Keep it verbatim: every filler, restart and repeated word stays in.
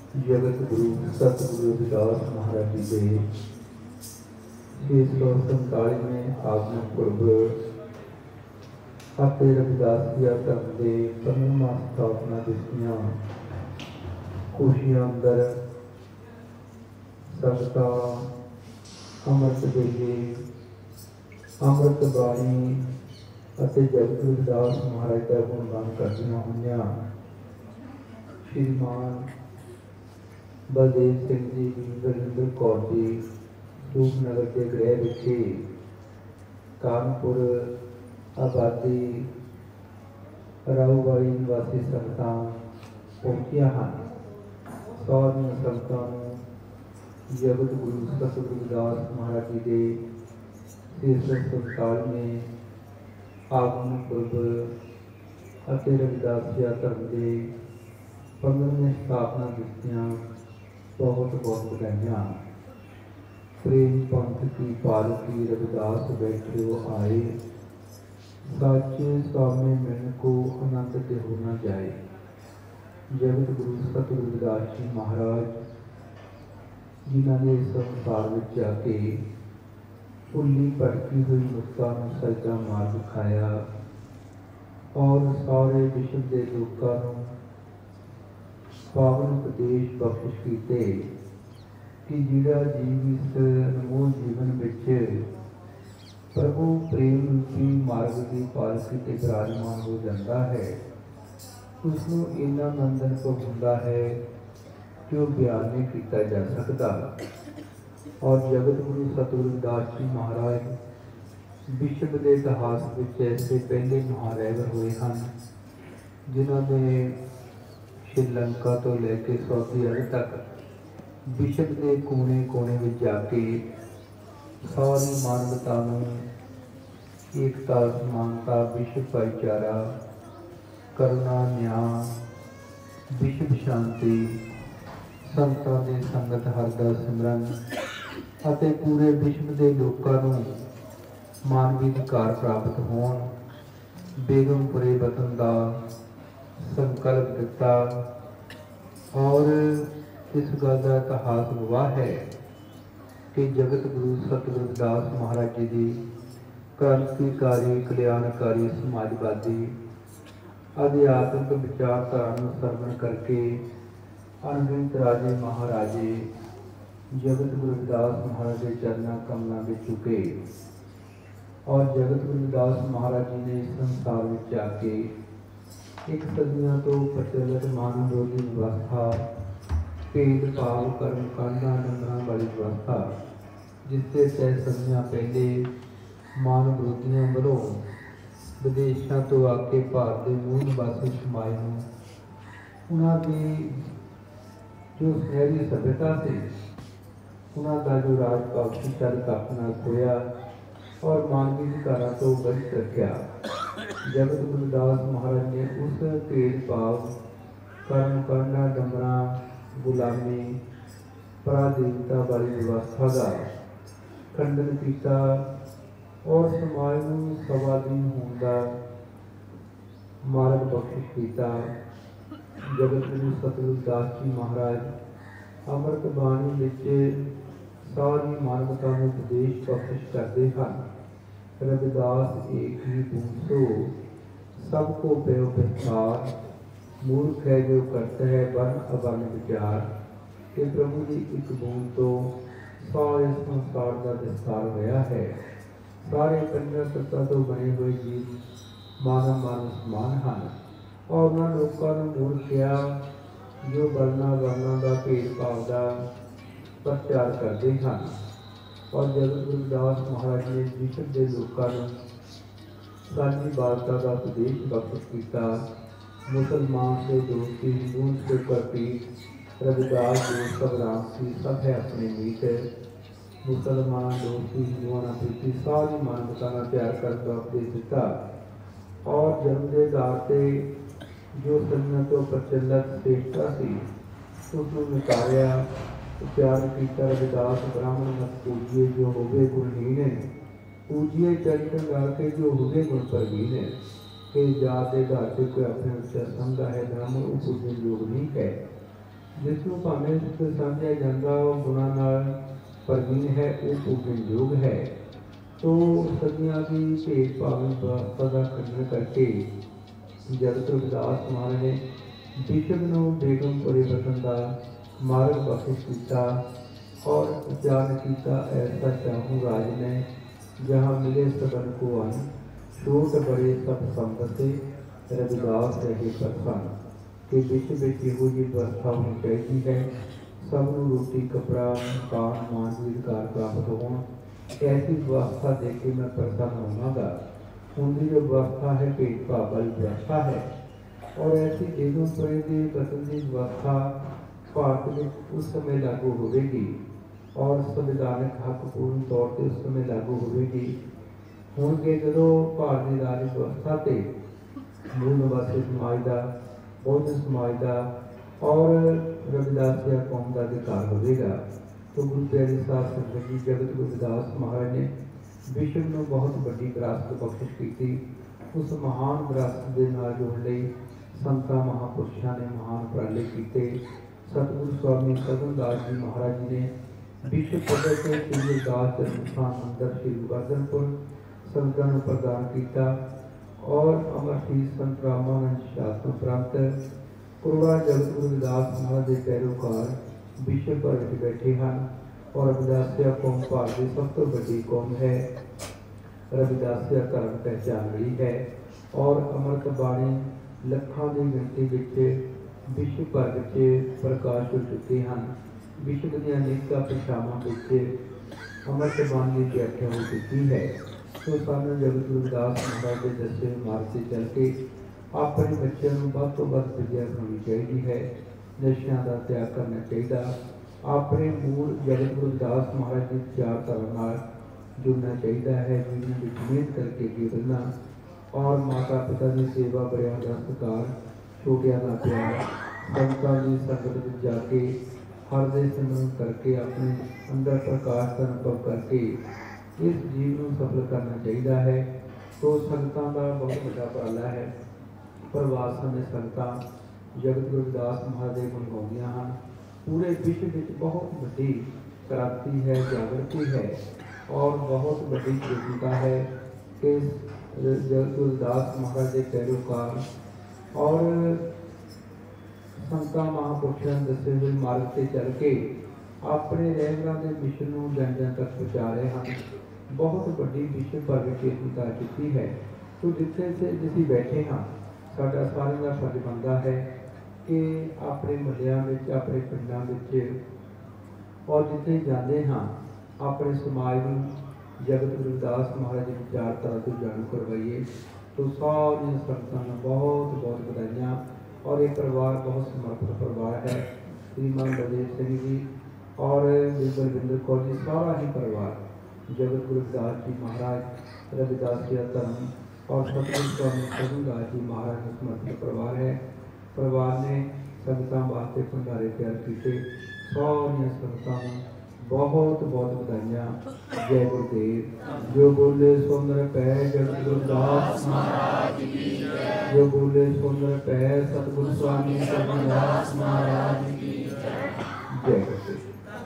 जगत गुरु सतगुरु रविदास महाराज जी के छे सौ संतालीवें आगमन पुरब ਅਤੇ रविदासिया धर्म के पंद्रहवां स्थापना दिवसियां खुशियां अंदर संगतां अमृत वेले अमृत बाणी ਅਤੇ जगत रविदास महाराज का गुणगान करदियां होइयां श्रीमान बलदेव सिंह जी बलविंदर कौर जी रूपनगर के गृह विखे कानपुर आबादी राऊवाली निवासी संगतां पहुंचिया हैं। सारियां संगतां नूं जगत गुरु सतगुरु रविदास महाराज जी के छे सौ संतालीवें आगमन पुरब ਅਤੇ रविदासिया धर्म के पंद्रहवें स्थापना दिवसियां बहुत बहुत बधाइयां। प्रेम पंथ की पालकी रविदास बैठे आए साचे स्वामी मिलन को आनंद के होना जाए। जगत गुरु सतगुरु रविदास जी महाराज जिन्होंने संसार में जाके भुली भटकी हुई मुक्ता में सच्चा मार्ग दिखाया और सारे विश्व के लोगों को पावन उपदेश बख्शिश किए कि जिहड़ा जीव इस अनमोल जीवन में प्रभु प्रेम रूपी मार्ग की पालकी से विराजमान हो जाता है उसनों इन्ना नंदन को होता है जो बयान नहीं किया जा सकता। और जगत गुरु सतगुरु रविदास जी महाराज विश्व के इतिहास में ऐसे पहले महारैवर हुए हैं जिन्होंने श्रीलंका तो लैके सऊदी अरब तक विश्व के कोने कोने में जाके सारी मानवता एकता समानता विश्व भाईचारा करुणा न्याय विश्व शांति संतां दे संगत हरदा सिमरन ਅਤੇ पूरे विश्व के लोगों को मानवी अधिकार प्राप्त होण बेगमपुरे वतन का संकल्प दिता। और इस गल का इतिहास गवाह है कि जगत गुरु सतगुरु रविदास महाराज जी की क्रांतिकारी कल्याणकारी समाजवादी अध्यात्मिक विचारधारा सरवण करके अनगिनत राजे महाराजे जगत गुरु रविदास महाराज के चरणा कमलों में झुके और जगत गुरु रविदास महाराज जी ने संसार में जाके एक सदियों तो प्रचलित मानव विरोधी व्यवस्था भेदभाव कर्मकांडा डंगरां वाली व्यवस्था जिससे तय सदियां पहले मानव विरोधियों वालों विदेशों तो आके भारत के मूल निवासी समाज में उन्होंने जो सुनहरी सभ्यता से उन्होंने जो राजपाक्षी चल अपना खोया और मानवी अधिकारों तो वंचित रखा। जगत गुरु रविदास महाराज ने उस भेदभाव कर्मकांडा डंगरां गुलामी पराधीनता वाली व्यवस्था का खंडन किया और समाज को स्वाधीन होने का मार्ग बख्शिश किया। जगत गुरु सतगुरु रविदास जी महाराज अमृत बाणी विच सारी मानवता को उपदेश बख्शिश करते हैं। रविदास एक ही बूंद सो सबको प्यो प्रचार मूर्ख है जो करता है वर्ण अवर्ण विचार कि प्रभु की एक बूंद तो सारे संसार का विस्तार होया है। सारे पंजा तत्वां तो बने हुए जीव मानव मानव समान हैं और उन्होंने लोगों को मूर्ख किया जो वर्णा वर्णों का भेदभाव का प्रचार करते हैं। और जगत गुरु रविदास महाराज ने विश्व के लोगों को साझी बालता का उपदेश बख्शिश किया। मुसलमान से दोस्ती हिंदुओं से प्रतीक रविदास दोस्त घबराहट की सब है अपने मीत मुसलमान दोस्ती हिंदुओं प्रीति सारी मानवता का प्यार करने का उपदेश दिता। और जन्म के आधार पर जो सदियों तो प्रचलित श्रेष्ठता थी उसको निकालिया प्यार किया। रविदास ब्राह्मण मत पूजिए जो होवे गुणहीन है पूजिए चरित्र गा के जो होवे गुण परवीन है कि जात के आधार पर कोई अपने उच्चा समझा है ब्राह्मण वो पूजन योग नहीं है। जिसनों भावें समझा जाता वो गुणा नाल प्रवीण है, वो पूजन योग है। तो सदियां की भेदभाव व्यवस्था का खंडन करके जगत रविदास महाराज ने बिशप नूं बेगमपुरे वतन का मार्ग बख्शिश किया और प्रचार किया। ऐसा चाहूँ राज ने जहाँ मिले सबन को अन, छोट बड़े सब संपत रविदास रहे प्रसन्न। कि बिच बिच इहो जी व्यवस्था होनी चाहिए है, सबनों रोटी कपड़ा मकान मान अधिकार प्राप्त हो। ऐसी व्यवस्था देख के मैं प्रसन्न होवांगा। उनकी जो व्यवस्था है भेदभाव वाली व्यवस्था है, और ऐसी बेगमपुरे के वतन की व्यवस्था भारत में उस समय लागू होगी और संविधानिक हक पूर्ण तौर पर उस समय लागू होगी। हुण के जो भारत की राज व्यवस्था से मूल निवासी समाज का, बहुजन समाज का और रविदासिया कौम का अधिकार होगा। तो गुरु प्यारे साहब संगत जी जगत रविदास महाराज ने विश्व में बहुत बड़ी विरासत बख्शिश की। उस महान विरासत के नाल जोड़ने लई संतां महापुरुषों ने महान उपराले किए। सतगुरु स्वामी सदनदास जी महाराज जी ने विश्व पद्धर से श्री रविदास जन्म स्थान मंदिर श्री गुरगोबिंदपुर संतां नूं प्रदान किया और अमरशीष संत रामानंद शासन उपरंत करोड़ा जगत गुरु रविदास महाराज के पैरोकार विश्व भर में बैठे हैं। और रविदासिया कौम भारत की सब तो बड़ी कौम है। रविदासिया धर्म पहचान रही है और अमृत बाणी लखों की गिनती विश्व भर में प्रकाश हो चुके हैं। विश्व की अनेक भाषावां अमृत बाणी की व्याख्या हो चुकी है। तो सानू जगत रविदास महाराज के दसे मार्ग से चल के अपने बच्चों को वध तो वध विद्या बनानी चाहिए है। नशियां का त्याग करना चाहिए। अपने मूल जगत रविदास महाराज की विचारधारा जुड़ना चाहिए है। जीवन में मेहनत करके अगे बढ़ना और माता पिता की सेवा, बड़िया का सत्कार, छोटिया का प्यार, संतां की संगत में जाके हरदे सिमरन करके अपने अंदर प्रकाश का अनुभव करके इस जीवन को सफल करना चाहिए है। तो संगतां का बहुत बड़ा उपराला है। प्रवास समय संगतां जगत रविदास महाराज गुण गाउंदियां हैं। पूरे विश्व में बहुत बड़ी क्रांति है, जागृति है और बहुत बड़ी चेतना है कि जगत रविदास महाराज के पैरोकार और संतां महापुरुषों दसे हुए मार्ग से चल के अपने रहबरां के मिशन को जन जन तक पहुँचा रहे हैं। बहुत बड़ी विश्व भर में चेतना आ चुकी है। तो जिथे से जिसे बैठे हाँ साडा सारिਆਂ का फर्ज बनता है कि अपने महल्लों में, अपने पिंडों में और जिथे जाते हाँ अपने समाज में जगत रविदास महाराज की विचारधारा तो जाणू करवाइए। तो सारी संगतां नूं बहुत बहुत बधाइयां। और ये परिवार बहुत समर्पित परिवार है। श्रीमान बलदेव सिंह जी और बलविंदर कौर जी, सारा ही परिवार जगत गुरु रविदास जी महाराज रविदासिया धर्म और सतगुरु स्वामी सदनदास जी महाराज का समर्पित परिवार है। परिवार ने संगतां वास्ते भंडारे तैयार किए। सारिया संगतां बहुत बहुत बधाइयां। जय गुरुदेव। जो बोले सुंदर पै जगत गुरु रविदास महाराज की जय। जो बोले सुंदर पै सतगुरु स्वामी सदनदास महाराज की जय। जय गुरुदेव।